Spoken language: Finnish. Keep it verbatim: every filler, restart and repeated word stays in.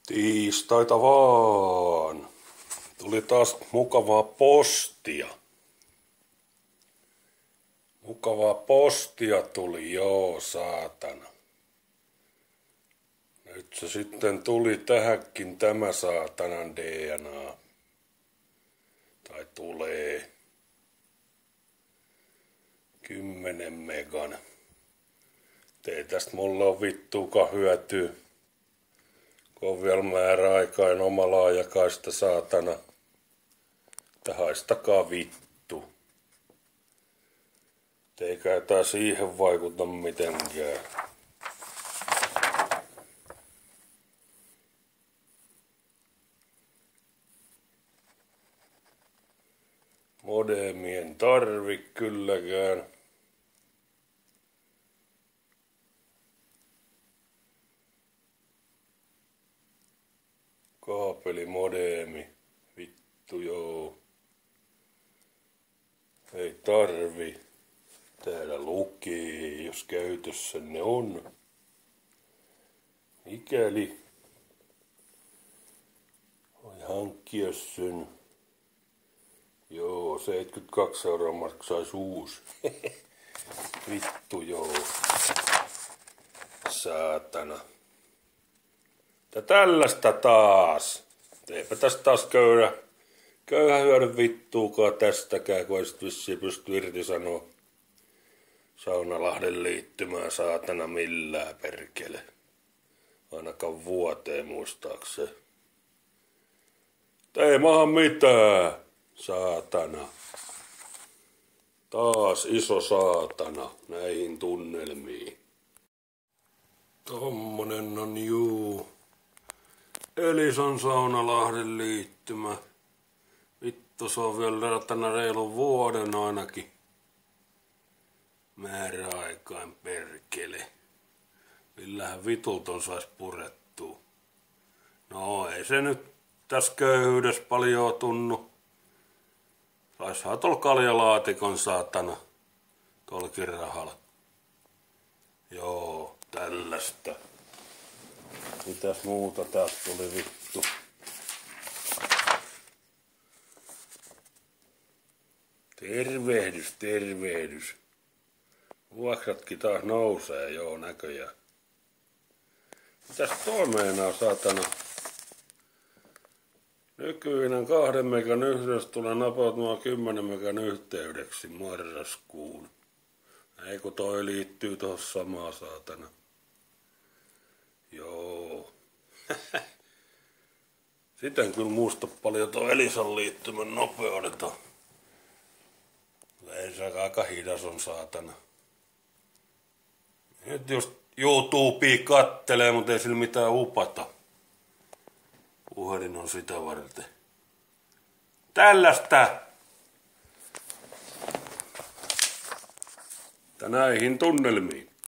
Tiistaita vaan. Tuli taas mukavaa postia. Mukavaa postia tuli, joo saatana. Nyt se sitten tuli tähänkin tämä saatanan D N A. Tai tulee. Kymmenen megan. Ei tästä mulla on vittuukaan hyötyä. Kun on vielä määräaikain oma laajakaista saatana. Että haistakaa vittu. Eikä tää siihen vaikuta mitenkään. Modemien tarvi kylläkään. Kaapelimodeemi. Vittu joo. Ei tarvi. Täällä lukee, jos käytössä ne on. Mikäli voi hankkia sen. Joo, seitsemänkymmentäkaksi euroa maksais uusi. Vittu joo. Saatana. Ja tällaista taas. Eipä tästä taas köyhä. Köyhä hyödy vittuukaan tästäkään, kun ei sit vissiin pysty irti sanoa Saunalahden liittymään saatana millään perkele. Ainakaan vuoteen muistaakseen. Ei maha mitään, saatana. Taas iso saatana näihin tunnelmiin. Tommonen on juu. Elisan Saunalahden liittymä. Vittu, se on vielä tänä reilun vuoden ainakin. Määräaikain perkele. Millähän vitulton sais purettua. No ei se nyt tässä köyhyydessä paljon tunnu. Saishan tuolla kaljalaatikon saatana. Tuollakin rahalla. Joo, tällaista. Mitäs muuta täältä tuli vittu? Tervehdys, tervehdys. Vuoksatkin taas nousee, joo näköjään. Mitäs toi meinaa, saatana? Nykyinen kahden megan yhteys tulee napautumaan kymmenen megan yhteydeksi marraskuun. Ei kun toi liittyy tohon samaan, saatana. Joo. Sitä en kyllä muista paljon tuo Elisan liittymän nopeudet on. Ei se aika hidas on, saatana. Nyt just YouTubea kattelee, mutta ei sillä mitään upata. Puhelin on sitä varten. Tällaista! Näihin tunnelmiin.